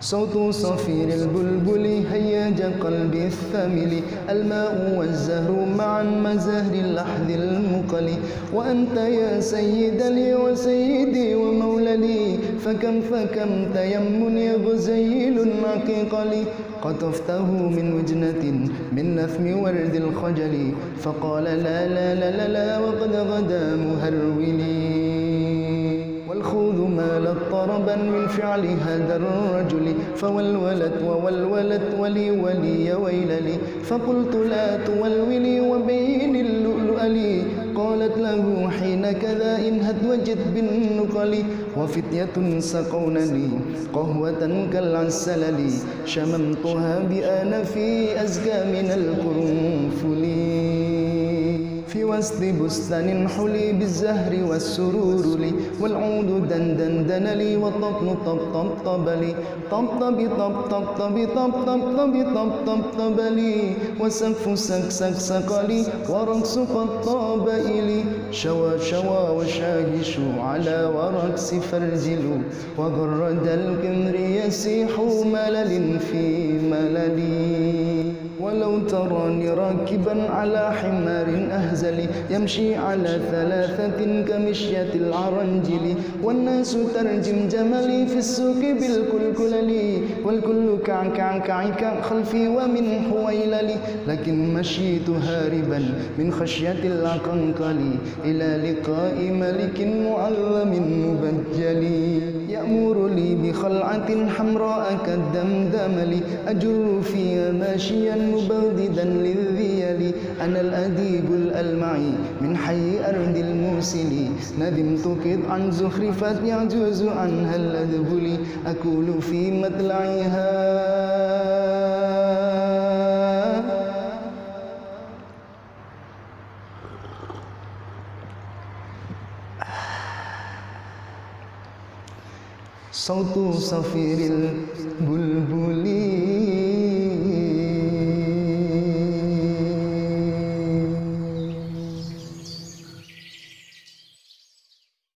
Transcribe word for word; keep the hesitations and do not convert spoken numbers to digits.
صوت صفير البلبل هيج قلبي الثمل، الماء والزهر معا مزهر اللحظ المقل. وأنت يا سيد لي وسيدي ومولى، فكم فكم تيم يغزيل عقيق لي. قطفته من وجنة من نثم ورد الخجل، فقال لا لا لا لا, لا وقد غدا مهرولي. والخوذ مالت طربا من فعل هذا الرجل، فولولت وولولت ولي ولي يا ويل لي. فقلت لا تولولي وبين اللؤلؤ لي، قالت له حين كذا إن هدوجت بالنقل. وفتية سقونني قهوة كالعسل، شممتها بآنفي أزكى من القرنفل. في وسط بستان حلي بالزهر والسرور لي، والعود دندن دن لي والطبل طب طب طب لي. طبطب طب طب طب طب طب طب طب طب طب لي. وسقف سق سق سق لي، ورقص قد طاب إلي. شوى شوى وشاهش على ورقص فرجل، وغرد القمر يسيح ملل في ملل. ولو تراني راكبا على حمار أهزل، يمشي على ثلاثة كمشية العرنجل. والناس ترجم جملي في السوق بالكلكلل، والكل كعكع كعكع خلفي ومن حويلل. لكن مشيت هاربا من خشية العقنقل، إلى لقاء ملك معظم مبجل. يأمر لي بخلعة حمراء كالدمدمل، أجر فيها ماشيا مبوددا للذيل. أنا الأديب الألمعي من حي أرض الموصل، ندمت قطعا زخرفت يعجوز عنها الأذبل. أكول في مطلعها صوت صفير البلبل.